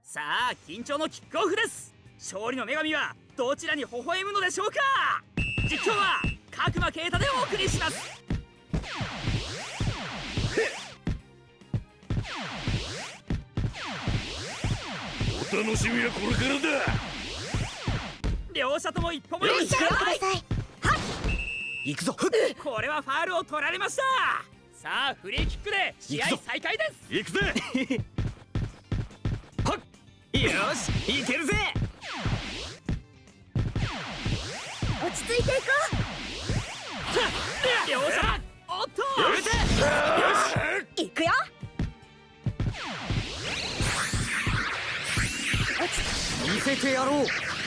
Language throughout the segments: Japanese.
さあ緊張のキックオフです。勝利の女神はどちらに微笑むのでしょうか。実況は角間啓太でお送りします。 お楽しみはこれからだ。 両者とも一歩も許さない。 行くぞ。 これはファールを取られました。さあフリーキックで試合再開です。 行くぜ。 はっ、よしいけるぜ。 落ち着いていこ両者おっとやめて。よしう。いくよ。 見せてやろう。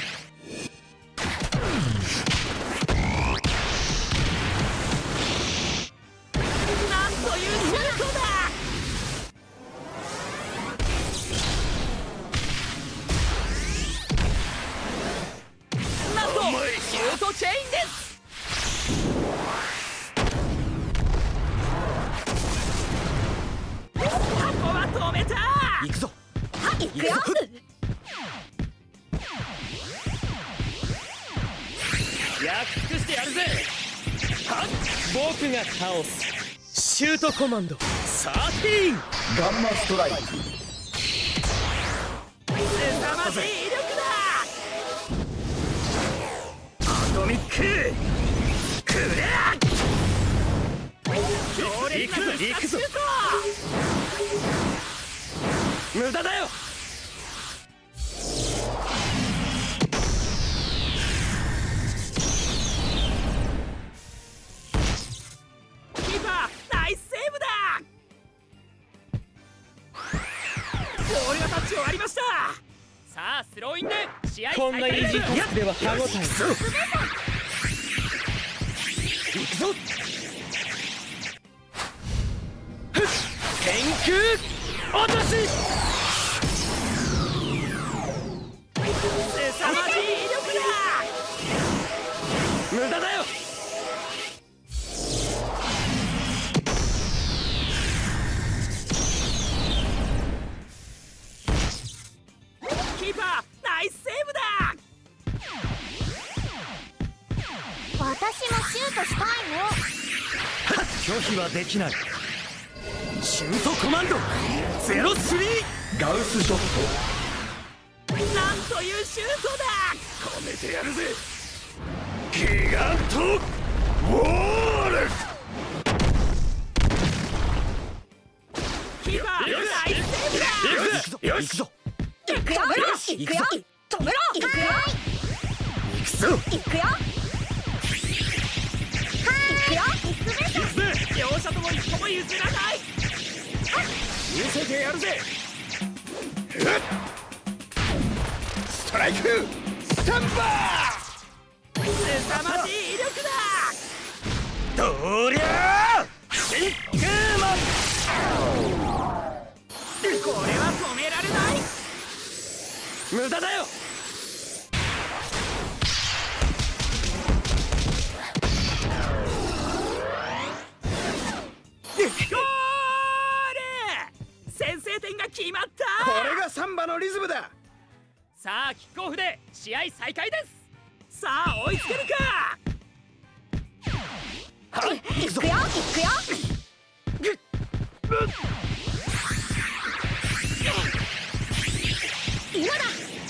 なんというシュートだ。なんとシュートチェインです。ここは止めた。 行くぞ。 いくよ。 焼き尽くしてやるぜ。 僕が倒す。シュートコマンド13。 ガンマストライク。 凄まじい威力だ。アトミッククレア。強烈な復活シュート。 無駄だよ。 キーパーナイスセーブだ。ボールがタッチ終わりました。さあスローインで試合再開です。 こんなイージートップでは歯応え。行くぞ。天空落とし。 凄まじい威力だ。 無駄だよ。 キーパーナイスセーブだ。 私もシュートしたいの。 拒否はできない。シュートコマンド03。 ガウスショッなんというシュートだ。 ト。止めてやるぜ。ギガントウォール。 キーパーナイスセーブだ。 よし行くぞ。 いくよ。いくよ。止めろ。いくよ。 行くぞ。 いくよ。いくよ。 両者とも一歩も譲らない。 見せてやるぜ。ストライクスタンバ凄まじい威力だ。 どりゃーシンクーマン。 これは止められない。 無駄だよ。 ゴール。先制点が決まった。 これがサンバのリズムだ。 さあキックオフで試合再開です。さあ追いつけるか。 いくよ。いくよ。今だ。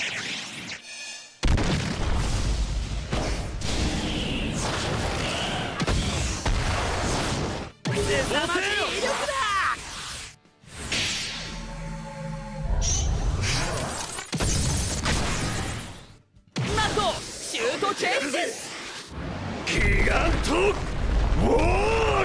凄まじい威力だ。なんとシュートチェンジ。 ギガントウォール。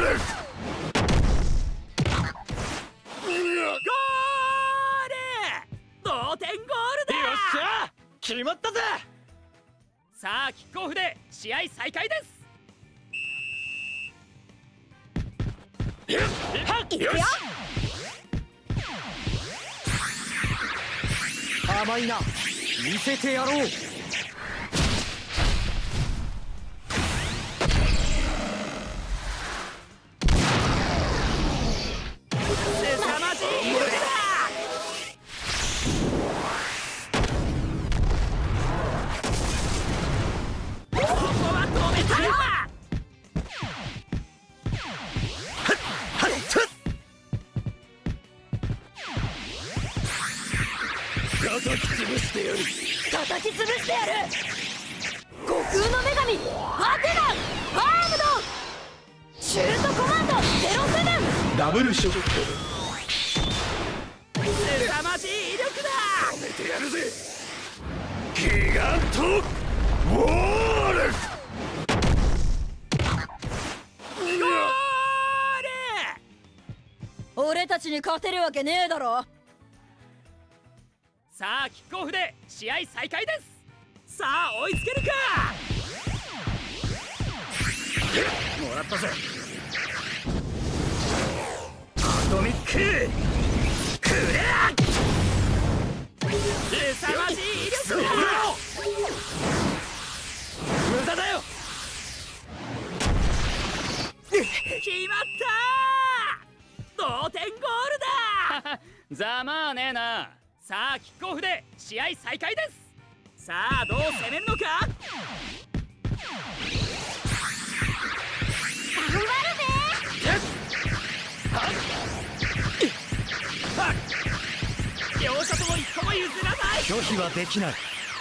ゴール。同点ゴールだ。 よっしゃ決まったぜ。 さあキックオフで試合再開です。 いくよ。 甘いな。見せてやろう。 凄まじい威力だ。 叩き潰してやる。 叩き潰してやる。悟空の女神アテナアームドシュートコマンド07。 ダブルショット。 凄まじい威力だ。 止めてやるぜ。ギガントウォール。 ゴール。 俺たちに勝てるわけねえだろ。 さあキックオフで試合再開です。さあ追いつけるか。もらったぜ。アトミッククレア。凄まじい威力だ。無駄だよ。決まったー。同点ゴールだ。ざまあねえな。さあキックオフで試合再開です。さあどう攻めるのか。 頑張るぜ。 両者とも一個も譲らない。 拒否はできない。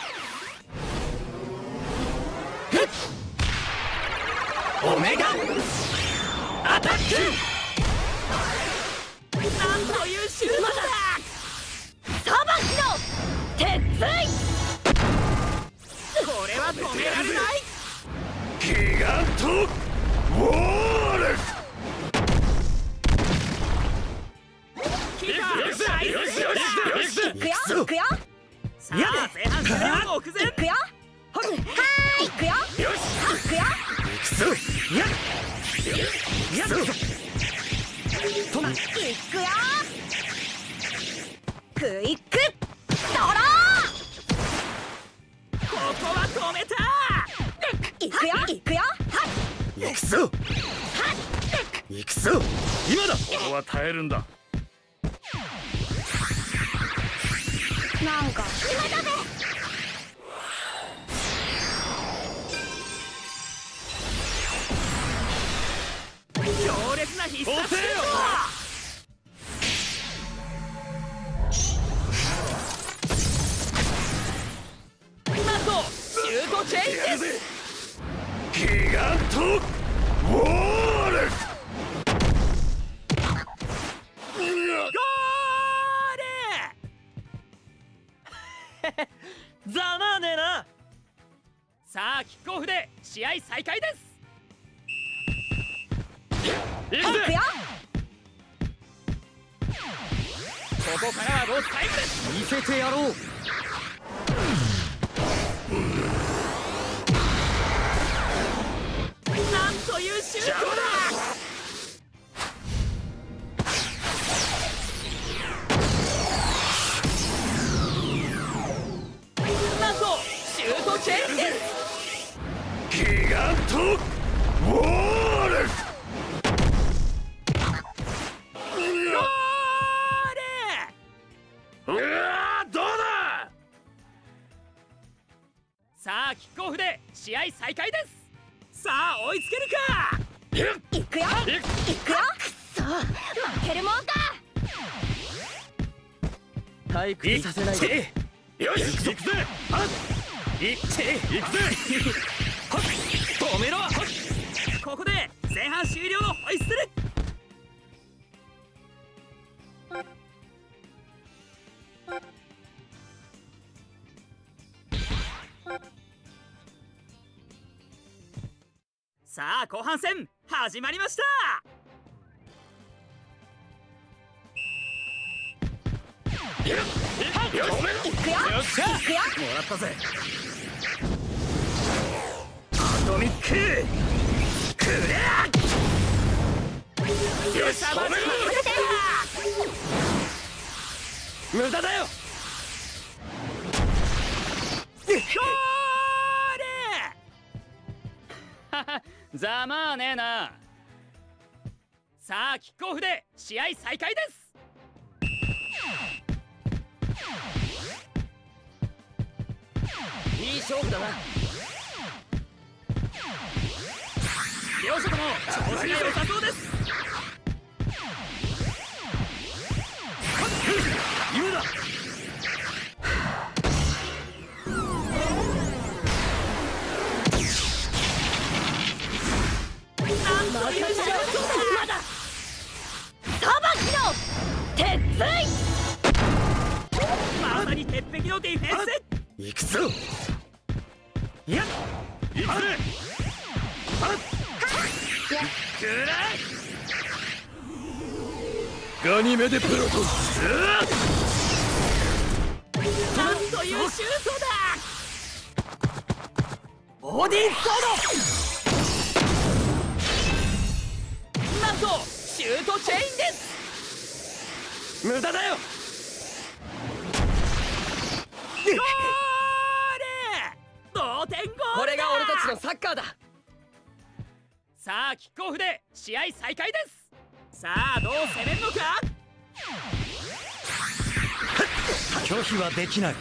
オメガアタック。 なんというシュートだ。 サバキの鉄槌。 これは止められない。 ギガントウォール。 キーパーナイスセーブだ。 いくよいくよさあ前半終了目前。 いくよはーいくよいくよいくぞ。やっやっとな。 いくよクイックドロここは止めた。 ーいくよいくよ行くぞ行くぞ。今だ。 俺は耐えるんだ。 なんか今だぜ。 強烈な必殺シュート。なんとシュートチェインです。 ギガントウォール。 ゴール。 ざまあねえな。 さあキックオフで試合再開です。 いくよここからはロスタイムです。 見せてやろう。 なんというシュートだ。なんとシュートチェンジです。 ギガントウォール。うわーどうだ。 さあキックオフで試合再開です。さあ追いつけるか。 いくよいくよくそ負けるもんか。 退屈させないで。 よし行くぜ。 はっいって行くぜ。 はっ止めろ。はっここで前半終了のホイッスル。さあ後半戦始まりました。 いくよいくよもらったぜ。アトミッククレア。 よし止めろ。 無駄だよ。 ゴール。ざまあねえな。さあキックオフで試合再開です。 いい勝負だな。 両者とも調子が良さそうです。 今だ。 に鉄壁のディフェンス。 行くぞ。いや行くぜ。くらえガニメデプロト。 なんというシュートだ。 オーディンソなんとシュートチェインです。 ード無駄だよ。 ゴール。同点ゴールだ。 これが俺たちのサッカーだ。 さあキックオフで試合再開です。さあどう攻めるのか。 拒否はできない。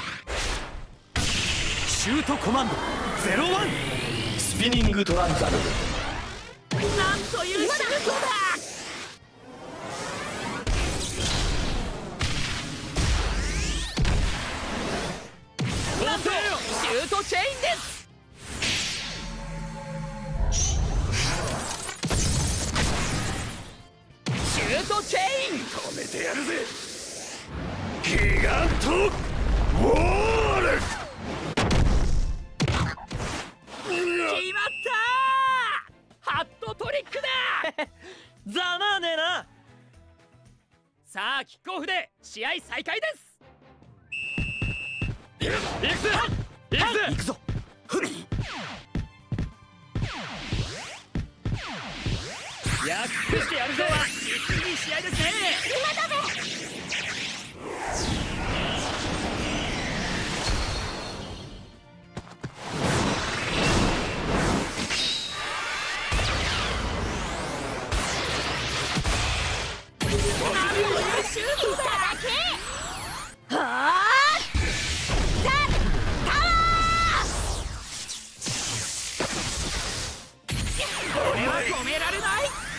シュートコマンド01。 スピニングトランザル。 なんというシュートだ。なんとシュートチェインです。シュートチェイン。 止めてやるぜ。ギガントウォール。 決まったー。ハットトリックだ。 ざまあねえな。 さあキックオフで試合再開です。 行くぜ。行くぜ。 行くぞ。 やっくしてやるぞ。実にいい試合ですね。 今だぜ。 シュートだ。 はあ。 これは止められない。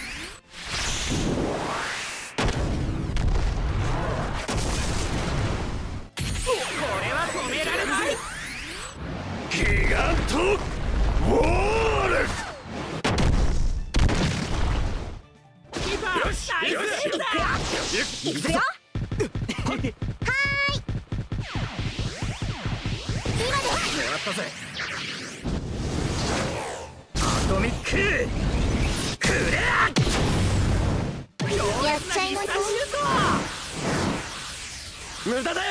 これは止められない。 ギガントウォール。 キーパーナイスセーブだ。 行くぞ。 今でやったぜ。アトミッククレア。 やっちゃいなさい。 無駄だよ。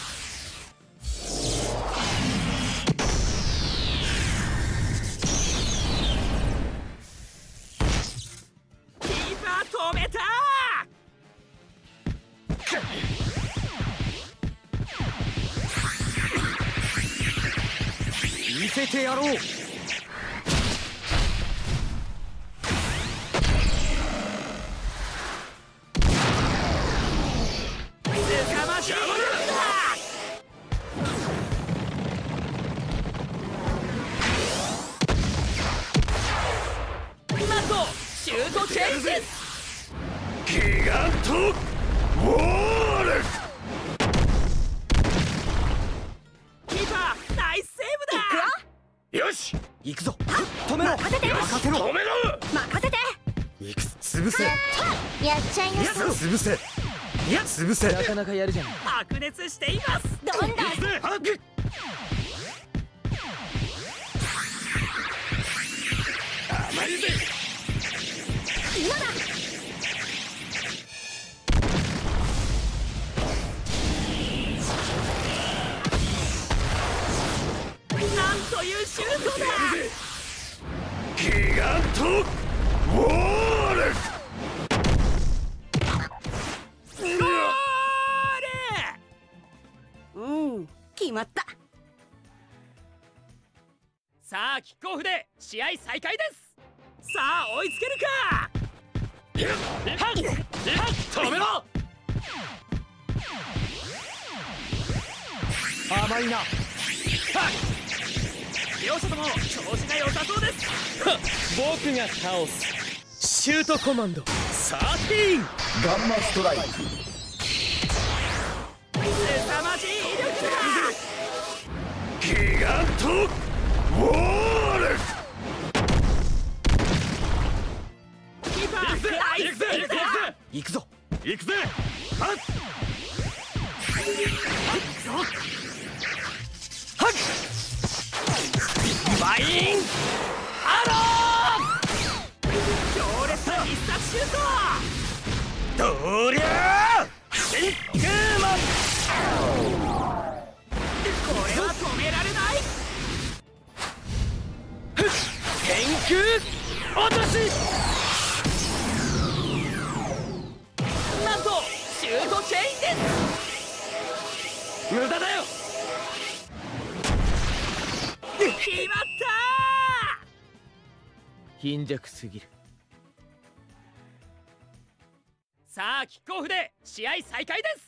キーパー止めた。 見せてやろう。 凄まじい。なんとシュートチェインです。 ギガントウォール。 キーパーナイスセーブだ。 よし。 行くぞ。止めろ。任せて。任せろ。 止めろ。 任せて。 行く。潰せ。 やっちゃいなさい。 潰せ。いや潰せ。 なかなかやるじゃん。 白熱しています。 どんどん。 はく。 甘いぜ。 今だ。 なんというシュートだ。 ギガントウォール。 ゴール。 決まった。 さあキックオフで試合再開です。さあ追いつけるか。 止めろ。 甘いな。 両者とも調子が良さそうです。 僕が倒す。シュートコマンド13。 ガンマストライク。 凄まじい威力だ。 ギガントウォール。 キーパーナイスセーブだ。 行くぞ。 行くぜ。 行くぞ。 落とし。 なんとシュートチェインです。 無駄だよ。 決まった。 貧弱すぎる。 さあキックオフで試合再開です。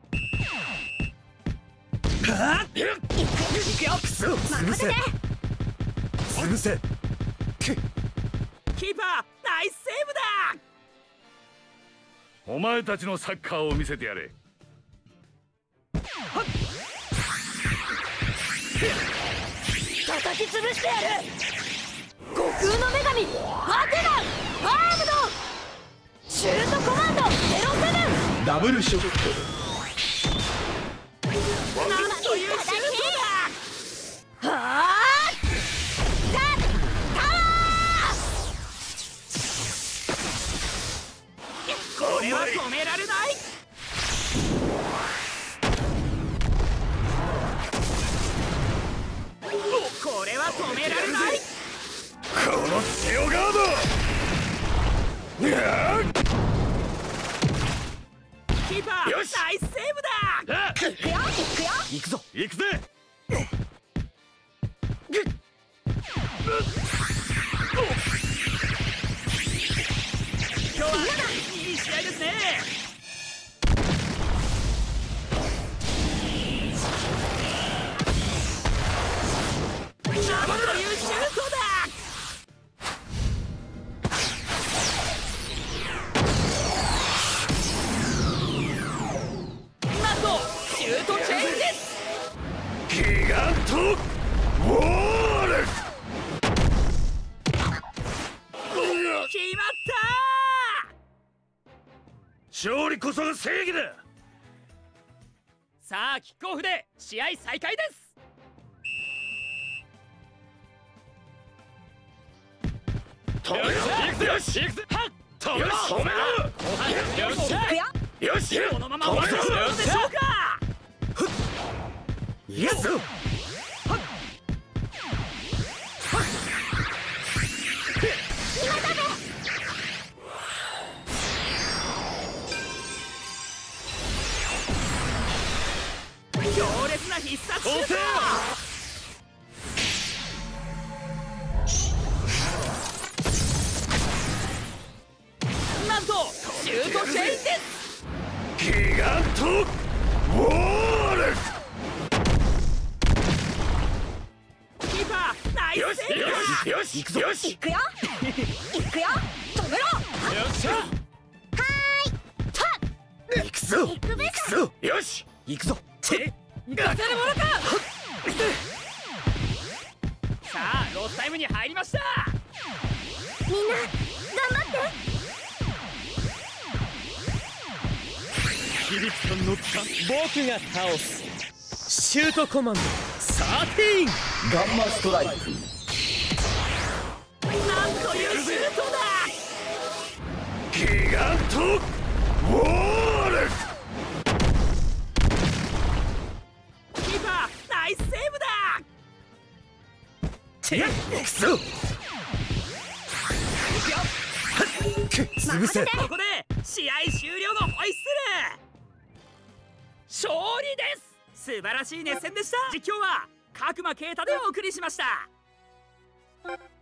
行くよ。くそ、潰せ。潰せ。 キーパーナイスセーブだ。 お前たちのサッカーを見せてやれ。 叩き潰してやる。悟空の女神アテナアームドシュートコマンド07。 ダブルショット。 なんというシュートだ。 はあこれは止められない。これは止められない。 この塩ガード。 キーパーよしナイスセーブだ。 行くよ行くよ。 行くぞ。 行くぜ。 今日はいい試合ですね。なんというシュートだ。なんとシュートチェインです。 ギガントウォール。 決まった。 勝利こそが正義だ。 さあキックオフで試合再開です。 止めろ。よし行くぜ。止めろ。止めろ。 よしよし。 このまま終わるのでしょうか。 行くぞ。 強烈な必殺シュート。なんとシュートチェインです。 ギガントウォール。 キーパーナイよしスセーブだ。 よし行くぞ。よし行くよ行くよ。止めろ。 よっしゃ。 行くぞ。行くぞ。 よし行くぞ。 行かせるものか。さあロスタイムに入りました。 みんな頑張って。 響さんのった。 僕が倒す。シュートコマンド13。 ガンマストライク。 なんというシュートだ。 ギガントウォール。 キーパーナイスセーブだ。 行くぞ。潰せ。 ここで試合終了のホイッスル。勝利です。素晴らしい熱戦でした。実況は角間啓太でお送りしました。